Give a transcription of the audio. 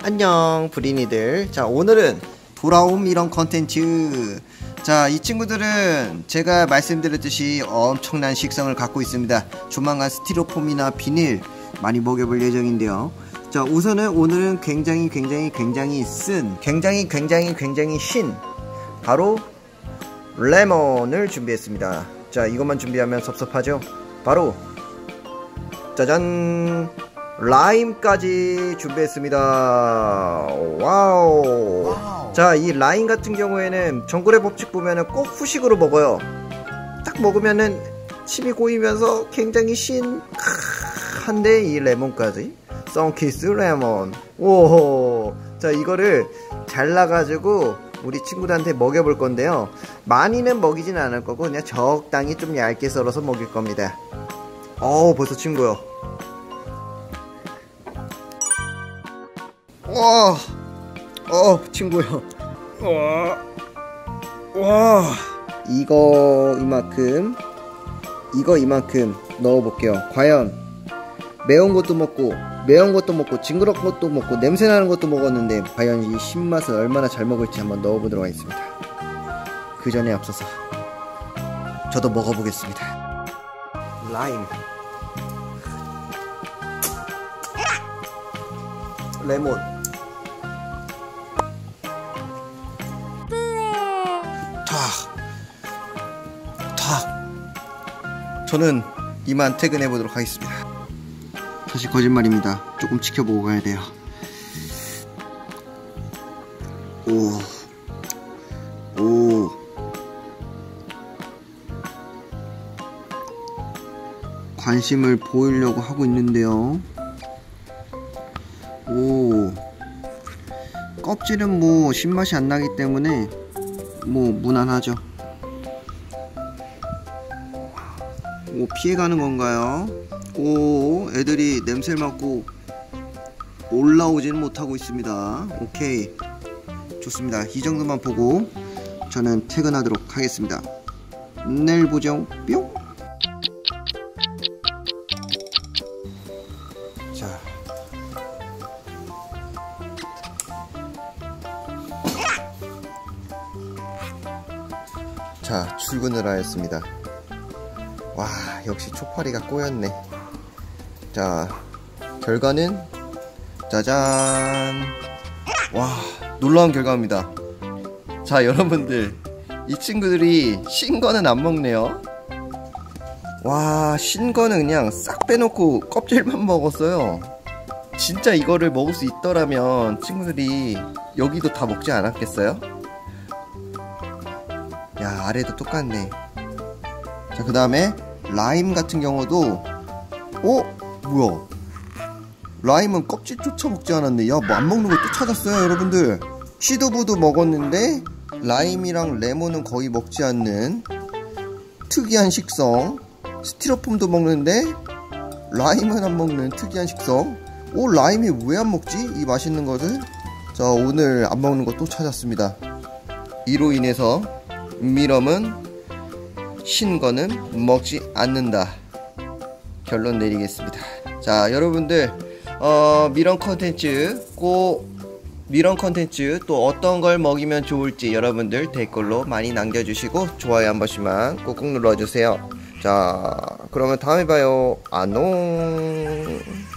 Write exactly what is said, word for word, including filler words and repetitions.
안녕 브리니들. 자, 오늘은 돌아옴 이런 컨텐츠. 자, 이 친구들은 제가 말씀드렸듯이 엄청난 식성을 갖고 있습니다. 조만간 스티로폼이나 비닐 많이 먹여볼 예정인데요. 자, 우선은 오늘은 굉장히 굉장히 굉장히 쓴 굉장히 굉장히 굉장히 신 바로 레몬을 준비했습니다. 자, 이것만 준비하면 섭섭하죠? 바로 짜잔, 라임까지 준비했습니다. 와우. 와우. 자, 이 라임 같은 경우에는 정글의 법칙 보면은 꼭 후식으로 먹어요. 딱 먹으면은 침이 고이면서 굉장히 신한데 이 레몬까지 선키스 레몬. 오호. 자, 이거를 잘라가지고 우리 친구들한테 먹여볼 건데요. 많이는 먹이진 않을 거고 그냥 적당히 좀 얇게 썰어서 먹일 겁니다. 어우, 벌써 친구요. 와, 어, 친구요. 와, 와, 이거 이만큼, 이거 이만큼 넣어볼게요. 과연 매운 것도 먹고, 매운 것도 먹고, 징그럽은 것도 먹고, 냄새나는 것도 먹었는데 과연 이 신맛을 얼마나 잘 먹을지 한번 넣어보도록 하겠습니다. 그 전에 앞서서 저도 먹어보겠습니다. 라임, 레몬. 탁, 탁. 저는 이만 퇴근해 보도록 하겠습니다. 사실 거짓말입니다. 조금 지켜보고 가야 돼요. 오, 오. 관심을 보이려고 하고 있는데요. 오, 껍질은 뭐 신맛이 안 나기 때문에 뭐 무난하죠. 오, 피해가는 건가요? 오, 애들이 냄새를 맡고 올라오지는 못하고 있습니다. 오케이, 좋습니다. 이 정도만 보고 저는 퇴근하도록 하겠습니다. 내일 보죠. 뿅. 자, 자, 출근을 하였습니다. 와, 역시 초파리가 꼬였네. 자, 결과는 짜잔. 와, 놀라운 결과입니다. 자, 여러분들, 이 친구들이 신 거는 안 먹네요. 와, 신 거는 그냥 싹 빼놓고 껍질만 먹었어요. 진짜 이거를 먹을 수 있더라면 친구들이 여기도 다 먹지 않았겠어요? 야, 아래도 똑같네. 자, 그 다음에 라임 같은 경우도, 어? 뭐야? 라임은 껍질조차 먹지 않았네. 야, 뭐 안 먹는 거 또 찾았어요, 여러분들. 시드부도 먹었는데 라임이랑 레몬은 거의 먹지 않는 특이한 식성. 스티로폼도 먹는데 라임은 안 먹는 특이한 식성. 오, 라임이 왜 안 먹지? 이 맛있는 것을. 자, 오늘 안 먹는 거 또 찾았습니다. 이로 인해서 미럼은 신거는 먹지 않는다. 결론 내리겠습니다. 자, 여러분들, 어, 미럼 컨텐츠 꼭 미럼 컨텐츠 또 어떤 걸 먹이면 좋을지 여러분들 댓글로 많이 남겨주시고 좋아요 한 번씩만 꾹꾹 눌러주세요. 자, 그러면 다음에 봐요. 안녕.